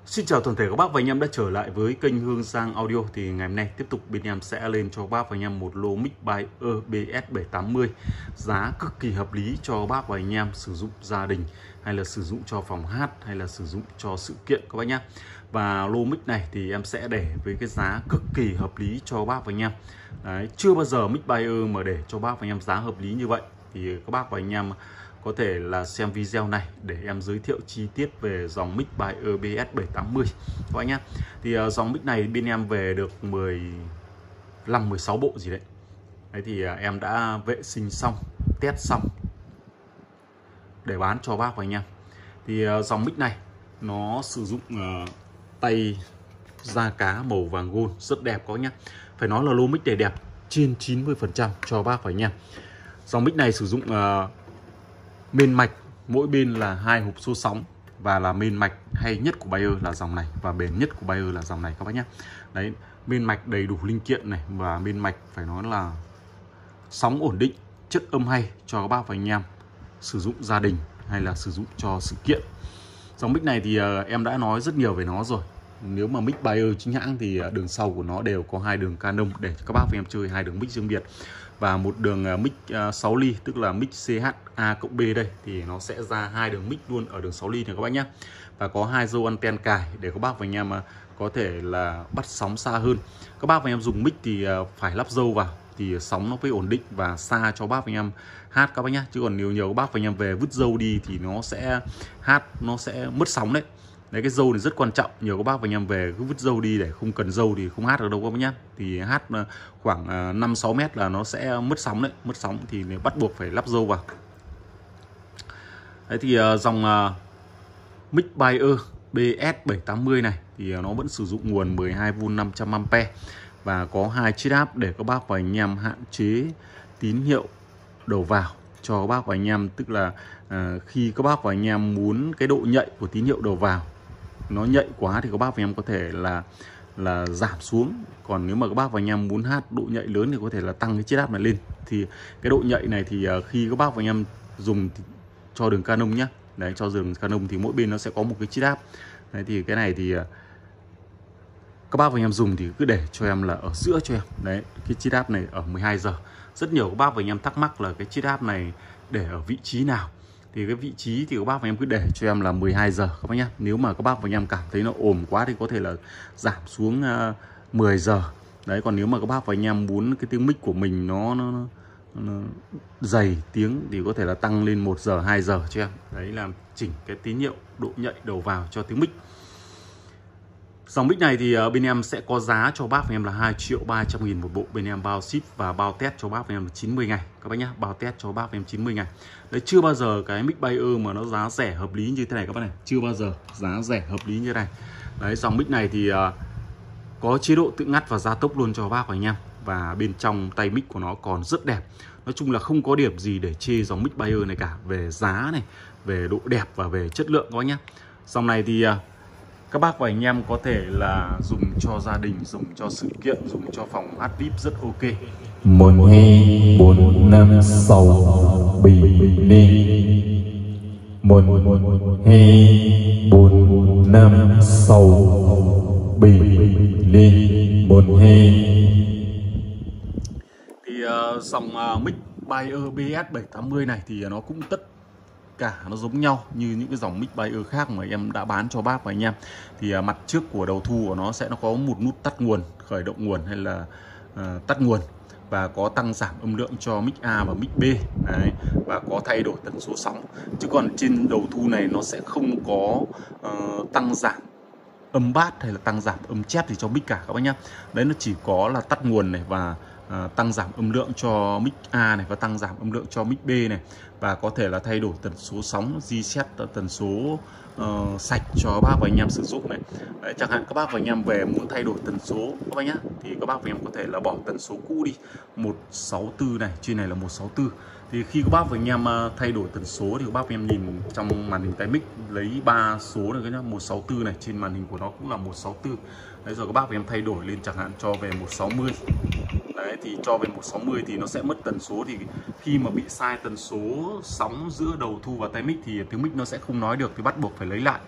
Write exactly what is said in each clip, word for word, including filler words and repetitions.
Xin chào toàn thể các bác và anh em đã trở lại với kênh Hương Giang Audio. Thì ngày hôm nay tiếp tục bên em sẽ lên cho bác và anh em một lô mic Bayer B S bảy tám mươi giá cực kỳ hợp lý cho bác và anh em sử dụng gia đình, hay là sử dụng cho phòng hát, hay là sử dụng cho sự kiện các bác nhé. Và lô mic này thì em sẽ để với cái giá cực kỳ hợp lý cho bác và anh em. Đấy, chưa bao giờ mic Bayer mà để cho bác và anh em giá hợp lý như vậy. Thì các bác và anh em có thể là xem video này để em giới thiệu chi tiết về dòng mic Bayer B S bảy tám mươi các anh nhé. Thì uh, dòng mic này bên em về được mười lăm mười sáu bộ gì đấy. Đấy thì uh, em đã vệ sinh xong, test xong để bán cho bác và anh em. Thì uh, dòng mic này nó sử dụng uh, tay da cá màu vàng gold rất đẹp các nhé. Phải nói là lô mic này đẹp trên chín mươi phần trăm cho bác và anh em. Dòng mic này sử dụng uh, main mạch mỗi bên là hai hộp số sóng, và là main mạch hay nhất của Bayer là dòng này, và bền nhất của Bayer là dòng này các bác nhé. Đấy, main mạch đầy đủ linh kiện này, và main mạch phải nói là sóng ổn định, chất âm hay cho các bác và anh em sử dụng gia đình hay là sử dụng cho sự kiện. Dòng mic này thì uh, em đã nói rất nhiều về nó rồi. Nếu mà mic Bayer chính hãng thì uh, đường sau của nó đều có hai đường Canon để cho các bác và em chơi hai đường mic riêng biệt, và một đường uh, mic uh, sáu ly, tức là mic C H A cộng B đây thì nó sẽ ra hai đường mic luôn ở đường sáu ly này các bác nhé. Và có hai dâu anten cài để các bác và anh em uh, có thể là bắt sóng xa hơn. Các bác và anh em dùng mic thì uh, phải lắp dâu vào thì sóng nó mới ổn định và xa cho bác và anh em hát các bác nhé. Chứ còn nếu nhiều các bác và anh em về vứt dâu đi thì nó sẽ hát nó sẽ mất sóng đấy. Đấy, cái dâu này rất quan trọng. Nhiều các bác và anh em về cứ vứt dâu đi để không cần dâu thì không hát được đâu các bác nhé. Thì hát khoảng năm sáu mét là nó sẽ mất sóng đấy. Mất sóng thì bắt buộc phải lắp dâu vào. Đấy thì dòng mic Bayer B S bảy tám mươi này thì nó vẫn sử dụng nguồn mười hai vôn năm trăm am pe và có hai chiết áp để các bác và anh em hạn chế tín hiệu đầu vào cho các bác và anh em. Tức là à, khi các bác và anh em muốn cái độ nhạy của tín hiệu đầu vào nó nhạy quá thì các bác và anh em có thể là là giảm xuống. Còn nếu mà các bác và anh em muốn hát độ nhạy lớn thì có thể là tăng cái chiết áp này lên. Thì cái độ nhạy này thì uh, khi các bác và anh em dùng thì, cho đường Canon nhé. Đấy, cho đường Canon thì mỗi bên nó sẽ có một cái chiết áp. Đấy thì cái này thì uh, các bác và anh em dùng thì cứ để cho em là ở giữa cho em. Đấy, cái chiết áp này ở mười hai giờ. Rất nhiều các bác và anh em thắc mắc là cái chiết áp này để ở vị trí nào. Thì cái vị trí thì các bác và anh em cứ để cho em là mười hai giờ các bác nhé. Nếu mà các bác và anh em cảm thấy nó ồm quá thì có thể là giảm xuống uh, mười giờ. Đấy, còn nếu mà các bác và anh em muốn cái tiếng mic của mình nó, nó, nó, nó dày tiếng thì có thể là tăng lên một giờ, hai giờ cho em. Đấy là chỉnh cái tín hiệu độ nhạy đầu vào cho tiếng mic. Dòng mic này thì bên em sẽ có giá cho bác và em là hai triệu ba trăm nghìn một bộ. Bên em bao ship và bao test cho bác và em là chín mươi ngày các bác nhé. Bao test cho bác và em chín mươi ngày. Đấy, chưa bao giờ cái mic Bayer mà nó giá rẻ hợp lý như thế này các bác này. Chưa bao giờ giá rẻ hợp lý như thế này. Đấy, dòng mic này thì uh, có chế độ tự ngắt và gia tốc luôn cho bác và anh em. Và bên trong tay mic của nó còn rất đẹp. Nói chung là không có điểm gì để chê dòng mic Bayer này cả. Về giá này, về độ đẹp và về chất lượng các bác nhé. Dòng này thì uh, các bác và anh em có thể là dùng cho gia đình, dùng cho sự kiện, dùng cho phòng hát vê i pê rất ok. Một hai bốn năm sáu bảy lên. Một hai bốn năm sáu bảy lên. Một hai. Thì uh, dòng uh, mic Bayer B S bảy tám mươi này thì nó cũng tất cả nó giống nhau như những cái dòng mic Bayer khác mà em đã bán cho bác và anh em. Thì uh, mặt trước của đầu thu của nó sẽ nó có một nút tắt nguồn, khởi động nguồn hay là uh, tắt nguồn, và có tăng giảm âm lượng cho mic A và mic B. Đấy, và có thay đổi tần số sóng. Chứ còn trên đầu thu này nó sẽ không có uh, tăng giảm âm bass hay là tăng giảm âm chép gì cho mic cả các bác nhé. Đấy, nó chỉ có là tắt nguồn này và À, tăng giảm âm lượng cho mic A này, và tăng giảm âm lượng cho mic B này, và có thể là thay đổi tần số sóng, reset tần số uh, sạch cho bác và anh em sử dụng này. Đấy, chẳng hạn các bác và anh em về muốn thay đổi tần số các bác nhá, thì các bác và anh em có thể là bỏ tần số cũ đi, một sáu tư này, trên này là một sáu tư. Thì khi các bác và anh em uh, thay đổi tần số thì các bác và anh em nhìn trong màn hình tay mic lấy ba số này cái nhá, một sáu tư này, trên màn hình của nó cũng là một sáu tư. Đấy, rồi các bác và anh em thay đổi lên chẳng hạn cho về một sáu mươi. Đấy, thì cho về một sáu mươi thì nó sẽ mất tần số. Thì khi mà bị sai tần số sóng giữa đầu thu và tay mic thì tiếng mic nó sẽ không nói được, thì bắt buộc phải lấy lại.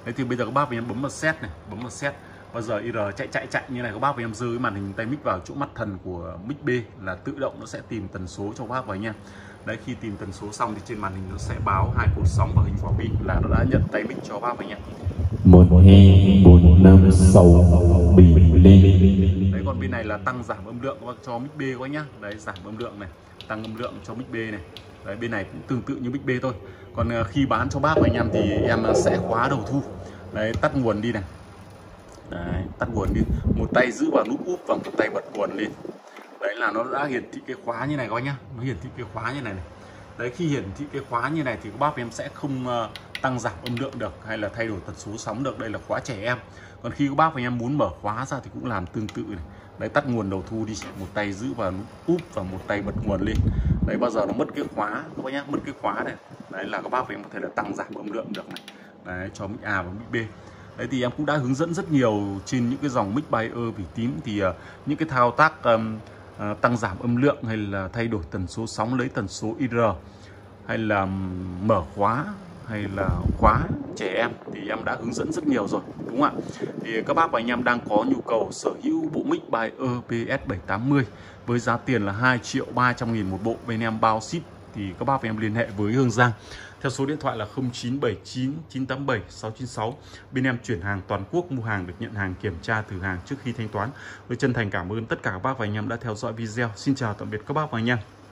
Đấy thì bây giờ các bác và anh em bấm vào set này, bấm vào set. Bao giờ i rờ chạy chạy chạy như này, các bác và anh em giơ cái màn hình tay mic vào chỗ mắt thần của mic B là tự động nó sẽ tìm tần số cho các bác và anh em. Đấy, khi tìm tần số xong thì trên màn hình nó sẽ báo hai cột sóng và hình quả pin là nó đã nhận tay mic cho các bác và anh em. Một hai bốn năm sáu bảy lên. Đấy, còn bên này là tăng giảm âm lượng các bác cho mic B các bác nhá. Đấy, giảm âm lượng này, tăng âm lượng cho mic B này. Đấy, bên này cũng tương tự như mic B thôi. Còn khi bán cho bác và anh em thì em sẽ khóa đầu thu. Đấy, tắt nguồn đi này. Đấy, tắt nguồn đi, một tay giữ vào nút úp và một tay bật nguồn lên. Đấy là nó đã hiển thị cái khóa như này các bác nhá, nó hiển thị cái khóa như này này. Đấy, khi hiển thị cái khóa như này thì các bác em sẽ không uh, tăng giảm âm lượng được hay là thay đổi tần số sóng được. Đây là khóa trẻ em. Còn khi các bác và anh em muốn mở khóa ra thì cũng làm tương tự này. Đấy, tắt nguồn đầu thu đi, một tay giữ vào nút úp và một tay bật nguồn lên. Đấy, bao giờ nó mất cái khóa các bác nhá, mất cái khóa này. Đấy là các bác và em có thể là tăng giảm âm lượng được này. Đấy, cho mic A và mic B. Đấy thì em cũng đã hướng dẫn rất nhiều trên những cái dòng mic Bayer Vỉ Tím thì uh, những cái thao tác um, uh, tăng giảm âm lượng hay là thay đổi tần số sóng, lấy tần số i rờ hay là um, mở khóa hay là khóa trẻ em thì em đã hướng dẫn rất nhiều rồi, đúng không ạ? Thì các bác và anh em đang có nhu cầu sở hữu bộ mic Bayer B S bảy tám mươi với giá tiền là hai triệu ba trăm nghìn một bộ, bên em bao ship thì các bác và em liên hệ với Hương Giang theo số điện thoại là không chín bảy chín chín tám bảy sáu chín sáu. Bên em chuyển hàng toàn quốc, mua hàng được nhận hàng, kiểm tra thử hàng trước khi thanh toán. Tôi chân thành cảm ơn tất cả các bác và anh em đã theo dõi video. Xin chào tạm biệt các bác và anh em.